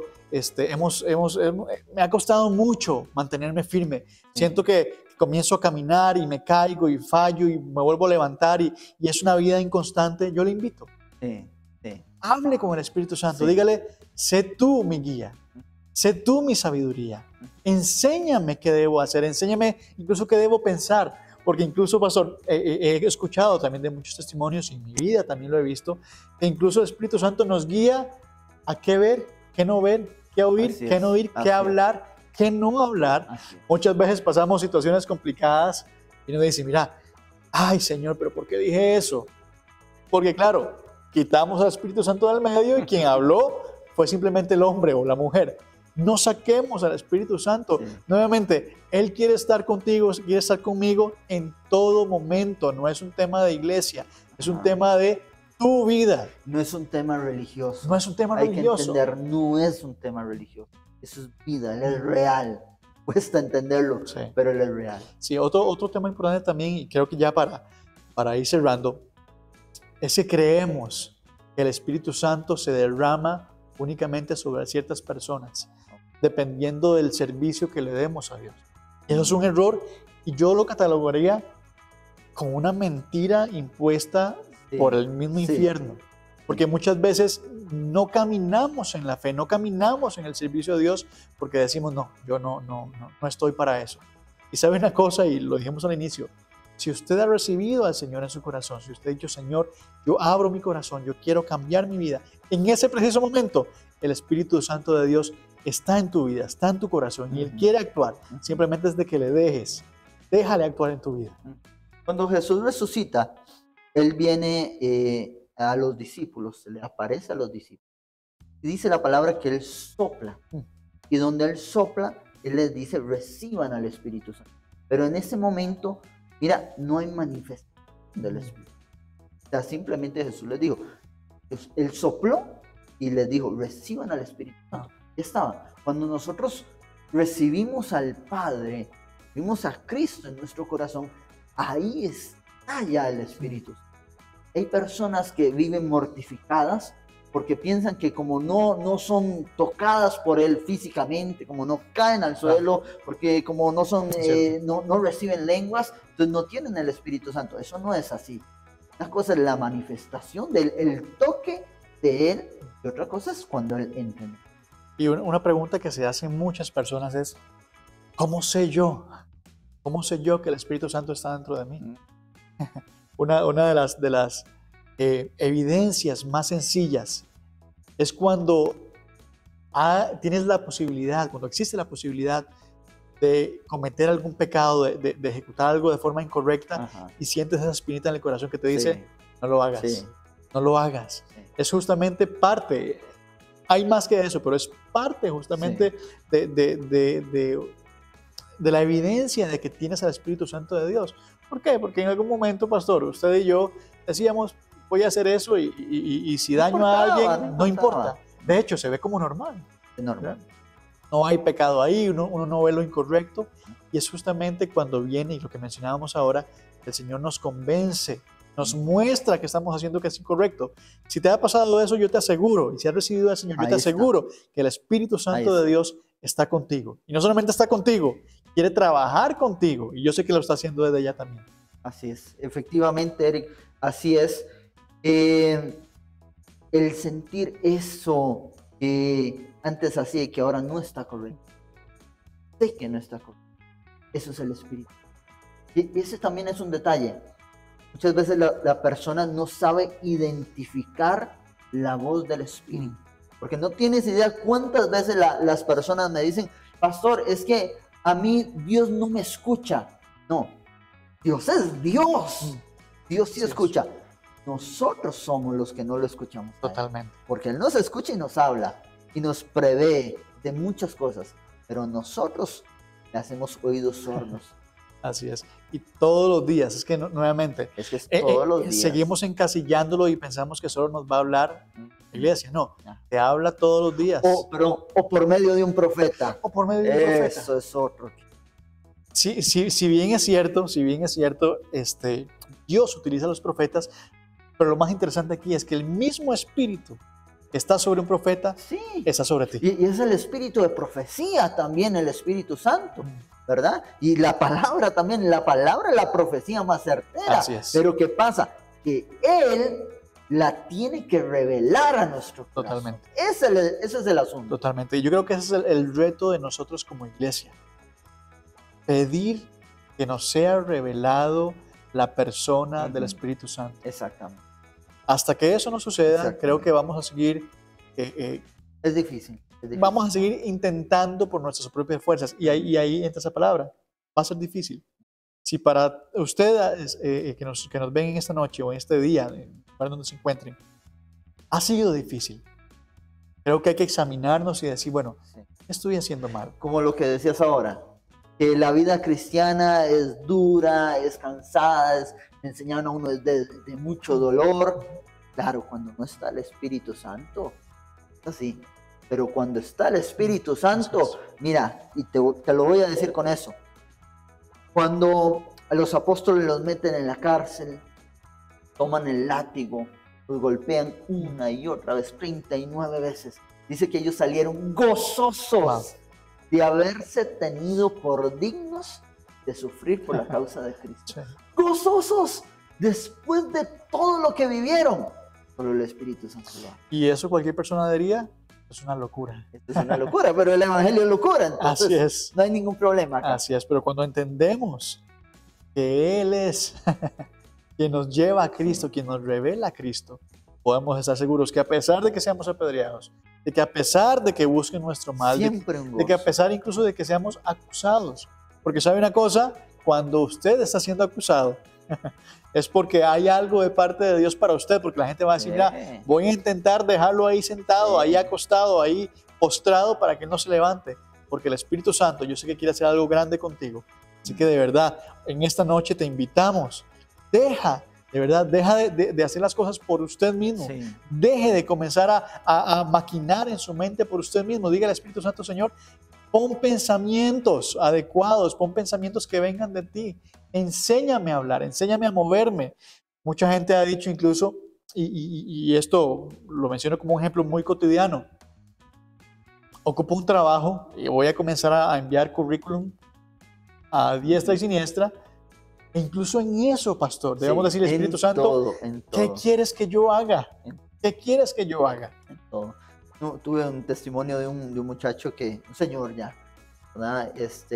me ha costado mucho mantenerme firme. Siento que comienzo a caminar y me caigo y fallo y me vuelvo a levantar y es una vida inconstante. Yo le invito. Sí. Hable con el Espíritu Santo. Dígale, sé tú mi guía. Sé tú mi sabiduría. Enséñame qué debo hacer. Enséñame incluso qué debo pensar. Porque incluso, pastor, he escuchado también de muchos testimonios, y en mi vida también lo he visto, que incluso el Espíritu Santo nos guía a qué ver, qué no ver, qué oír, qué no oír, qué hablar, qué no hablar. Muchas veces pasamos situaciones complicadas y uno dice, mira, ay Señor, pero ¿por qué dije eso? Porque claro, quitamos al Espíritu Santo del medio y quien habló fue simplemente el hombre o la mujer. No saquemos al Espíritu Santo. Nuevamente, Él quiere estar contigo, quiere estar conmigo en todo momento. No es un tema de iglesia, es un tema de tu vida. No es un tema religioso. No es un tema religioso. Hay que entender, no es un tema religioso. Eso es vida, Él es real. Cuesta entenderlo, pero Él es real. Sí, otro tema importante también, y creo que ya para ir cerrando, es que creemos que el Espíritu Santo se derrama únicamente sobre ciertas personas, dependiendo del servicio que le demos a Dios. Eso es un error y yo lo catalogaría como una mentira impuesta por el mismo infierno. Porque muchas veces no caminamos en la fe, no caminamos en el servicio de Dios porque decimos, no, yo no estoy para eso. Y sabe una cosa, y lo dijimos al inicio, si usted ha recibido al Señor en su corazón, si usted ha dicho, Señor, yo abro mi corazón, yo quiero cambiar mi vida, en ese preciso momento, el Espíritu Santo de Dios está en tu vida, está en tu corazón y Él Ujú. quiere actuar. Simplemente es de que le dejes. Déjale actuar en tu vida. Cuando Jesús resucita, Él viene a los discípulos, se le aparece a los discípulos. Y dice la palabra que Él sopla. Y donde Él sopla, Él les dice, reciban al Espíritu Santo. Pero en ese momento, mira, no hay manifestación del Espíritu. O sea, simplemente Jesús les dijo, Él sopló y les dijo, reciban al Espíritu Santo. Ya estaba. Cuando nosotros recibimos al Padre, vimos a Cristo en nuestro corazón, ahí está ya el Espíritu. Hay personas que viven mortificadas porque piensan que como no son tocadas por Él físicamente, como no caen al suelo, porque como no son, no reciben lenguas, entonces no tienen el Espíritu Santo. Eso no es así. Una cosa es la manifestación del toque de Él y otra cosa es cuando Él entra. Y una pregunta que se hacen muchas personas es, ¿cómo sé yo? ¿Cómo sé yo que el Espíritu Santo está dentro de mí? Una de las evidencias más sencillas es cuando tienes la posibilidad, cuando existe la posibilidad de cometer algún pecado, de ejecutar algo de forma incorrecta. Ajá. Y sientes esa espinita en el corazón que te dice, no lo hagas, no lo hagas. Es justamente parte, hay más que eso, pero es parte justamente de la evidencia de que tienes al Espíritu Santo de Dios. ¿Por qué? Porque en algún momento, pastor, usted y yo decíamos, voy a hacer eso y si daño a alguien, no importa. De hecho, se ve como normal. Normal. No hay pecado ahí, uno no ve lo incorrecto. Y es justamente cuando viene, y lo que mencionábamos ahora, el Señor nos convence, nos muestra que estamos haciendo que es incorrecto. Si te ha pasado eso, yo te aseguro, y si has recibido al Señor, yo te aseguro que el Espíritu Santo de Dios está contigo. Y no solamente está contigo, quiere trabajar contigo. Y yo sé que lo está haciendo desde allá también. Así es, efectivamente, Eric, así es. El sentir eso que antes hacía y que ahora no está correcto. Sé que no está correcto. Eso es el Espíritu. Y ese también es un detalle. Muchas veces la persona no sabe identificar la voz del Espíritu. Porque no tienes idea cuántas veces las personas me dicen, pastor, es que a mí Dios no me escucha. No, Dios es Dios. Dios sí escucha. Nosotros somos los que no lo escuchamos. Totalmente. Porque Él nos escucha y nos habla y nos prevé de muchas cosas. Pero nosotros le hacemos oídos sordos. Así es. Y todos los días, es que nuevamente, es que es todos los días. Seguimos encasillándolo y pensamos que solo nos va a hablar la iglesia. No, te habla todos los días. O por medio de un profeta. O por medio de un profeta. Eso es otro. Sí, si bien es cierto, Dios utiliza a los profetas, pero lo más interesante aquí es que el mismo espíritu que está sobre un profeta, está sobre ti. Y es el espíritu de profecía también, el Espíritu Santo, ¿verdad? Y la palabra también, la palabra es la profecía más certera. Así es. Pero ¿qué pasa? Que Él la tiene que revelar a nuestro corazón. Totalmente. Ese es el asunto. Totalmente. Y yo creo que ese es el reto de nosotros como iglesia. Pedir que nos sea revelado la persona del Espíritu Santo. Exactamente. Hasta que eso no suceda, creo que vamos a seguir... es difícil. Vamos a seguir intentando por nuestras propias fuerzas. Y ahí entra esa palabra. Va a ser difícil. Si para ustedes que nos ven en esta noche o en este día, para donde se encuentren, ha sido difícil, creo que hay que examinarnos y decir, bueno, ¿qué estoy haciendo mal? Como lo que decías ahora, que la vida cristiana es dura, es cansada, enseñan a uno de mucho dolor. Claro, cuando no está el Espíritu Santo, es así. Pero cuando está el Espíritu Santo, mira, y te lo voy a decir con eso. Cuando a los apóstoles los meten en la cárcel, toman el látigo, los golpean una y otra vez, 39 veces. Dice que ellos salieron gozosos de haberse tenido por dignos de sufrir por la causa de Cristo. Gozosos después de todo lo que vivieron. Solo el Espíritu Santo. Y eso cualquier persona diría, es una locura. Es una locura, pero el Evangelio es locura, entonces así es. No hay ningún problema acá. Así es, pero cuando entendemos que Él es quien nos lleva a Cristo, quien nos revela a Cristo, podemos estar seguros que a pesar de que seamos apedreados, de que a pesar de que busquen nuestro mal, Siempre un de que a gozo. pesar incluso de que seamos acusados, porque sabe una cosa, cuando usted está siendo acusado, es porque hay algo de parte de Dios para usted, porque la gente va a decir, mira, Sí. voy a intentar dejarlo ahí sentado, ahí acostado, ahí postrado para que él no se levante, porque el Espíritu Santo yo sé que quiere hacer algo grande contigo. Así que de verdad, en esta noche te invitamos, de verdad, deja de hacer las cosas por usted mismo. Sí. Deje de comenzar a maquinar en su mente por usted mismo. Diga al Espíritu Santo, Señor, pon pensamientos adecuados, pon pensamientos que vengan de ti. Enséñame a hablar, enséñame a moverme. Mucha gente ha dicho incluso, y esto lo menciono como un ejemplo muy cotidiano, ocupo un trabajo y voy a comenzar a enviar currículum a diestra y siniestra. E incluso en eso, pastor, debemos Sí, decirle, Espíritu en Santo, todo, en ¿qué todo, quieres que yo haga? ¿Qué quieres que yo haga? en todo. Tuve un testimonio de un muchacho un señor ya, ¿verdad?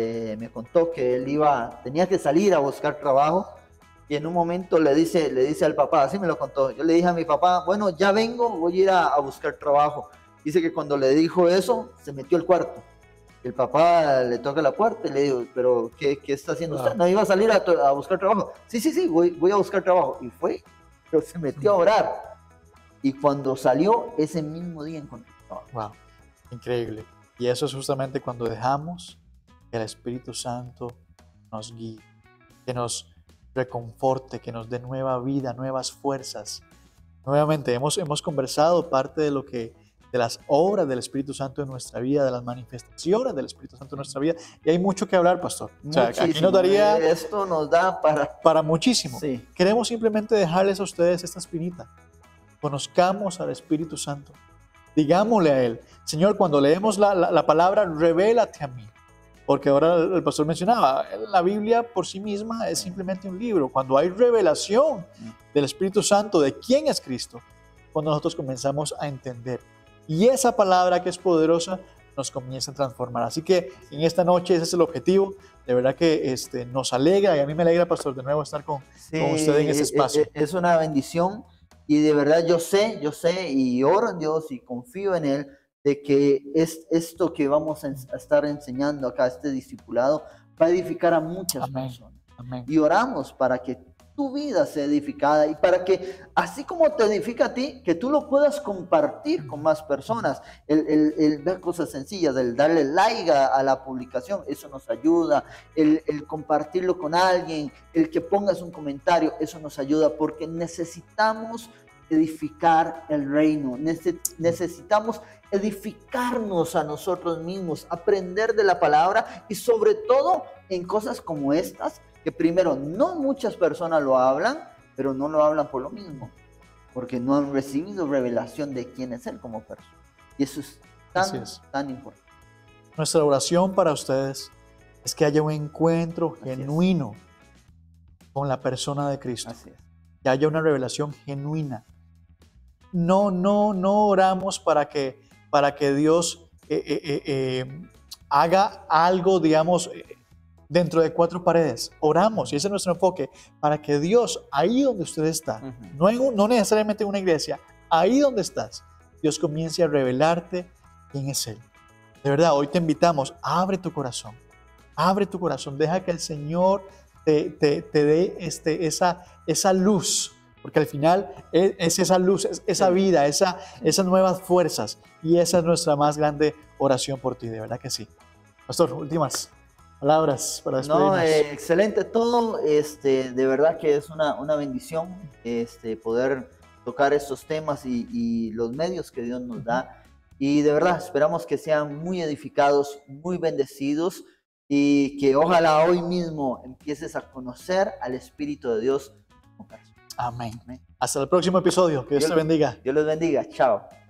Me contó que tenía que salir a buscar trabajo y en un momento le dice al papá, así me lo contó, yo le dije a mi papá, bueno, ya vengo, voy a ir a buscar trabajo. Dice que cuando le dijo eso, se metió al cuarto. El papá le toca la puerta y le digo, pero ¿qué está haciendo usted? ¿No iba a salir a buscar trabajo? Sí, voy a buscar trabajo. Y fue, pero se metió a orar. Y cuando salió, ese mismo día encontró trabajo. Wow, increíble. Y eso es justamente cuando dejamos que el Espíritu Santo nos guíe, que nos reconforte, que nos dé nueva vida, nuevas fuerzas. Nuevamente, hemos conversado parte de las obras del Espíritu Santo en nuestra vida, de las manifestaciones del Espíritu Santo en nuestra vida. Y hay mucho que hablar, pastor. O sea, aquí nos daría Esto nos da para muchísimo. Sí. Queremos simplemente dejarles a ustedes esta espinita. Conozcamos al Espíritu Santo. Digámosle a Él, Señor, cuando leemos la palabra, revélate a mí. Porque ahora el pastor mencionaba, la Biblia por sí misma es simplemente un libro. Cuando hay revelación del Espíritu Santo de quién es Cristo, cuando nosotros comenzamos a entender. Y esa palabra que es poderosa nos comienza a transformar. Así que en esta noche ese es el objetivo. De verdad que nos alegra, y a mí me alegra, pastor, de nuevo estar con usted en este espacio. Es una bendición y de verdad yo sé y oro en Dios y confío en Él de que esto que vamos a estar enseñando acá, este discipulado, va a edificar a muchas personas. Amén. Y oramos para que tu vida sea edificada y para que, así como te edifica a ti, que tú lo puedas compartir con más personas. El ver cosas sencillas, el darle like a la publicación, eso nos ayuda. El compartirlo con alguien, el que pongas un comentario, eso nos ayuda porque necesitamos edificar el reino, necesitamos edificarnos a nosotros mismos, aprender de la palabra y sobre todo en cosas como estas, que primero no muchas personas lo hablan, pero no lo hablan por lo mismo, porque no han recibido revelación de quién es Él como persona. Y eso es tan importante. Nuestra oración para ustedes es que haya un encuentro genuino con la persona de Cristo. Así es. Que haya una revelación genuina. No oramos para que Dios haga algo, digamos, dentro de cuatro paredes. Oramos, y ese es nuestro enfoque, para que Dios, ahí donde usted está, no necesariamente en una iglesia, ahí donde estás, Dios comience a revelarte quién es Él. De verdad, hoy te invitamos, abre tu corazón, deja que el Señor te dé esa luz, porque al final es esa luz, es esa vida, esas nuevas fuerzas, y esa es nuestra más grande oración por ti, de verdad que sí. Pastor, últimas palabras para despedirnos. No, excelente todo, de verdad que es una bendición poder tocar estos temas y los medios que Dios nos da, y de verdad esperamos que sean muy edificados, muy bendecidos, y que ojalá hoy mismo empieces a conocer al Espíritu de Dios como persona. Amén. Hasta el próximo episodio. Que Dios te bendiga. Dios los bendiga. Chao.